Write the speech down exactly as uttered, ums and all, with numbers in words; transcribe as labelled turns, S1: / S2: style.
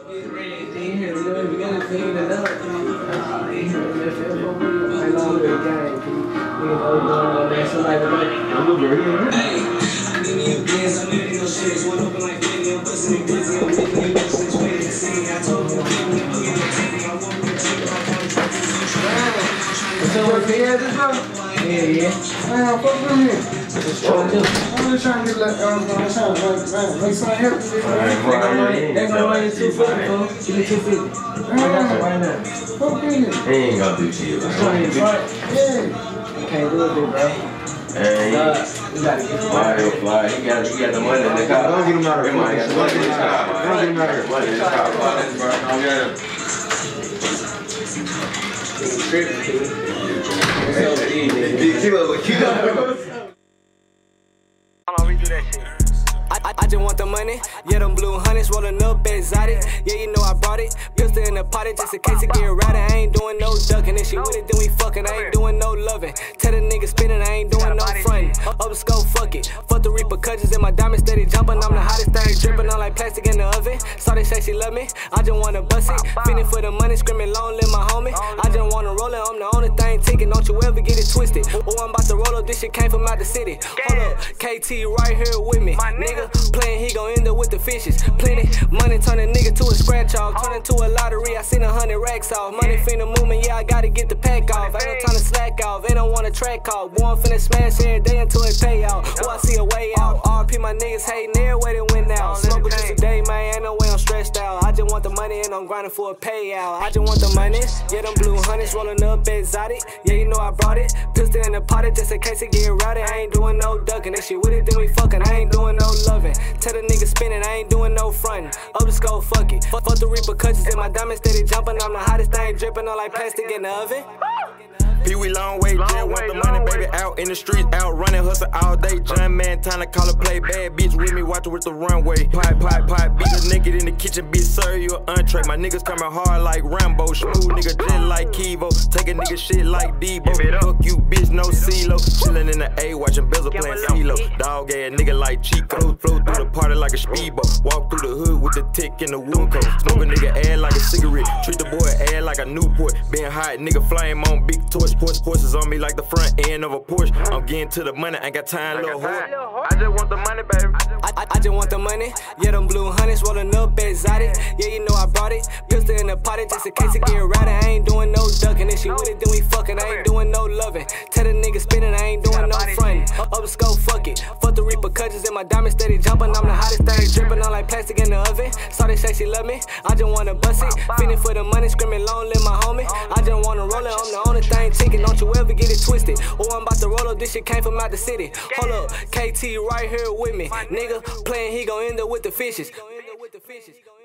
S1: Yeah, yeah. Man, fuck them here. I'm just trying to get like, um, I'm trying to like, man, make something happen. They're gonna run you two fifty, folks. Give me two fifty. I got you right now. Fuck them here.
S2: He ain't gonna do to you.
S1: Yeah. Can't do it, big bro.
S2: Hey, you gotta get fly, fly. He got, he got the money in the car.
S1: Don't get him out of here.
S2: Don't get him out
S1: Don't get him out of here.
S2: Money in the car. Don't get him. Keep up, keep up.
S3: Hold on, redo that shit. I, I just want the money, yeah, them blue hunnids rolling up exotic. Yeah, you know I brought it, pistol in the potty just in case it get rowdy. I ain't doing no ducking, if she with it, then we fucking. I ain't doing no loving. Tell the nigga spinning, I ain't doing no frontin'. Up the scope, fuck it. Fuck the repercussions in my diamonds steady jumping. I'm the hottest thing dripping, I'm like plastic in the oven. Saw they say she love me, I just wanna bust it. Feeling for the money, screaming long live my homie. I just wanna roll it, I'm the only thing ticking. Don't you ever get it twisted. Oh, I'm about to roll up, this shit came from out the city. Hold up, K T right here with me, nigga. Playing, he gon' end up with the fishes. Plenty money, turn a nigga to a scratch off. Turn into a lottery, I seen a hundred racks off. Money finna movement, yeah, I gotta get the pack off. Ain't no time to slack off, ain't no want a track off. Boy, I'm finna smash every day until it pay out. Oh, I see a way out. R P my niggas hating every way they went out. Smoke with you today, man, ain't no way I'm stressed out. I just want the money and I'm grinding for a payout. I just want the money, yeah, them blue hunnids rolling up exotic. Yeah, you know I brought it. Pistol in the potty just in case it get rowdy. I ain't doing no ducking, that shit with it, then we fucking. I ain't doing no loving. Tell the nigga spinning, I ain't doing no frontin'. Up the scope, fuck it. Fuck, fuck the repercussions in my diamonds steady jumping. I'm the hottest thing dripping, I'm like plastic in the oven.
S4: Pee Wee long way, just want the money, baby. Out in the streets, out running, hustle all day. John man, time to call a play. Bad bitch with me, watch her with the runway. Pipe, pipe, pipe, beat her naked in the kitchen, bitch, serve you an entree. My niggas coming hard like Rambo, smooth nigga just like Kivo. Take a nigga shit like Debo. Fuck you, bitch, no CeeLo. Chillin' in the A, watching Bezel playing CeeLo. Dog ass nigga like Chico. Flow through the party like a speedboat. Walk through the hood with the tick in the wound coat. Smoke a nigga ass like a cigarette. Treat the boy ass like a Newport. Being hot, nigga flame on big torch. Horse horses on me like the front end of a Porsche. I'm getting to the money, ain't got time, little whore.
S3: I just want the money, baby. I, I, I just want the money. Yeah, them blue hunnids rolling up exotic. Yeah, you know I brought it. Pistol in the potty just in case it get rowdy. I ain't doing no ducking. If she with it, then we fucking. I ain't doing no loving. Tell the nigga spinning, I ain't doing no frontin'. Up the scope, fuck it. Fuck the repercussions in my diamonds steady jumping. I'm the hottest thing dripping, I'm like plastic in the oven. Saw they say she love me, I just wanna bust it. Feeling for the money, screaming long live my homie. I just wanna roll it, I'm the only thing ticking. Don't you ever get it twisted. Oh, I'm about to roll up, this shit came from out the city. Hold up, K T right here with me, nigga. Playing, he gon' end up with the fishes.